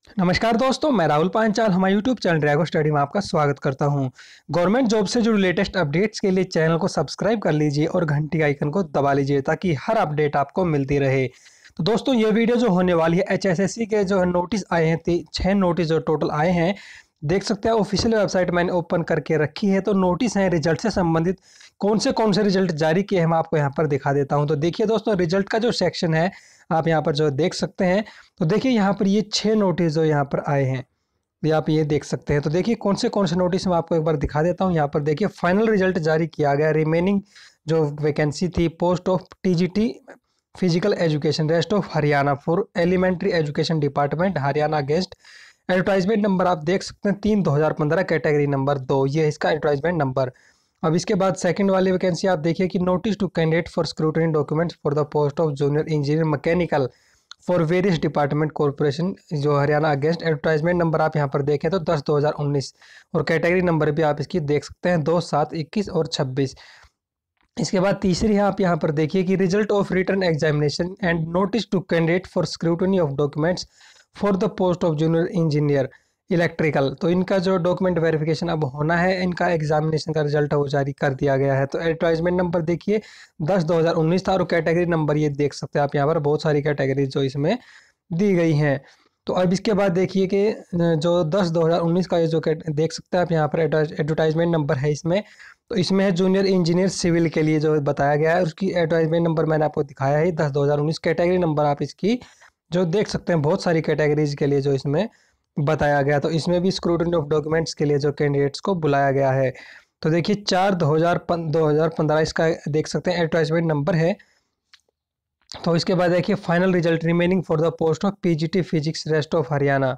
नमस्कार दोस्तों, मैं राहुल पांचाल हमारे यूट्यूब चैनल ड्रैगो स्टडी में आपका स्वागत करता हूं। गवर्नमेंट जॉब से जुड़े लेटेस्ट अपडेट्स के लिए चैनल को सब्सक्राइब कर लीजिए और घंटी आइकन को दबा लीजिए ताकि हर अपडेट आपको मिलती रहे। तो दोस्तों, ये वीडियो जो होने वाली है एचएसएससी के जो है नोटिस आए हैं, 6 नोटिस जो टोटल आए हैं। देख सकते हैं ऑफिशियल वेबसाइट मैंने ओपन करके रखी है। तो नोटिस है रिजल्ट से संबंधित, कौन से रिजल्ट जारी किए हैं मैं आपको यहाँ पर दिखा देता हूँ। तो देखिए दोस्तों, रिजल्ट का जो सेक्शन है आप यहाँ पर जो देख सकते हैं। तो देखिए यहाँ पर ये 6 नोटिस जो यहाँ पर आए हैं, ये आप ये देख सकते हैं। तो देखिए कौन से नोटिस मैं आपको एक बार दिखा देता हूँ। यहाँ पर देखिए फाइनल रिजल्ट जारी किया गया। रिमेनिंग जो वैकेंसी थी post of TGT physical education rest of Haryana for elementary education department Haryana against. Advertisement number आप देख सकते हैं 3/2015 कैटेगरी नंबर 2, ये इसका एडवर्टाइजमेंट नंबर। अब इसके बाद सेकंड वाली वैकेंसी आप देखिए कि notice to candidate for scrutiny documents for the post of junior engineer mechanical for various department corporation जो हरियाणा अगेंस्ट। एडवर्टाइजमेंट नंबर आप यहाँ पर देखें तो 10/2019 और कैटेगरी नंबर भी आप इसकी देख सकते हैं 2, 7, 21 और 26। इसके बाद तीसरी है आप यहाँ पर देखिए कि result of written examination and notice to candidate for scrutiny of documents for the post of junior engineer electrical. तो इनका जो डॉक्यूमेंट वेरिफिकेशन अब होना है, इनका एग्जामिनेशन का रिजल्ट है वो जारी कर दिया गया है। तो एडवर्टाइजमेंट नंबर देखिए 10/2019 था और कैटेगरी नंबर ये देख सकते हैं आप यहाँ पर, बहुत सारी कैटेगरी जो इसमें दी गई हैं। तो अब इसके बाद देखिए कि जो 10/2019 का ये जो देख सकते हैं आप यहाँ पर एडवर्टाइजमेंट नंबर है इसमें। तो इसमें है जूनियर इंजीनियर सिविल के लिए जो बताया गया है, उसकी एडवर्टाइजमेंट नंबर मैंने आपको दिखाया है 10/2019। कैटेगरी नंबर आप इसकी जो देख सकते हैं, बहुत सारी कैटेगरीज के लिए जो इसमें बताया गया। तो इसमें भी स्क्रूटनी ऑफ डॉक्यूमेंट्स के लिए जो कैंडिडेट्स को बुलाया गया है। तो देखिए 4/2015 इसका देख सकते हैं एडवर्टाइजमेंट नंबर है। तो इसके बाद देखिए final result remaining for the post of PGT physics rest of Haryana.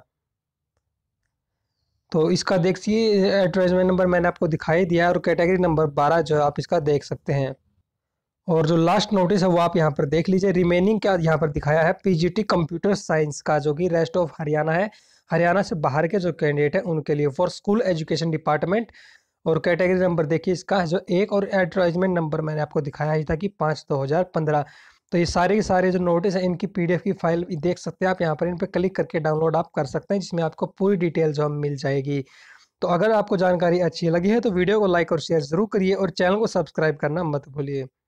तो इसका देखिए एडवर्टाइजमेंट नंबर मैंने आपको दिखाई दिया और कैटेगरी नंबर 12 जो है आप इसका देख सकते हैं। और जो लास्ट नोटिस है वो आप यहाँ पर देख लीजिए। रिमेनिंग क्या यहाँ पर दिखाया है पीजीटी कंप्यूटर साइंस का, जो कि रेस्ट ऑफ हरियाणा है। हरियाणा से बाहर के जो कैंडिडेट हैं उनके लिए फॉर स्कूल एजुकेशन डिपार्टमेंट। और कैटेगरी नंबर देखिए इसका जो एक, और एडवर्टाइजमेंट नंबर मैंने आपको दिखाया ही था कि 5/2015। तो ये सारे के सारे जो नोटिस हैं इनकी पीडीएफ की फाइल देख सकते हैं आप यहाँ पर, इन पर क्लिक करके डाउनलोड आप कर सकते हैं, जिसमें आपको पूरी डिटेल जो मिल जाएगी। तो अगर आपको जानकारी अच्छी लगी है तो वीडियो को लाइक और शेयर जरूर करिए और चैनल को सब्सक्राइब करना मत भूलिए।